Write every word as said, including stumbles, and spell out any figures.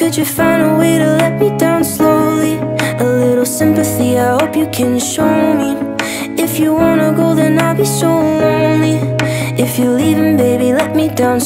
Could you find a way to let me down slowly? A little sympathy, I hope you can show me. If you wanna go, then I'll be so lonely. If you're leaving, baby, let me down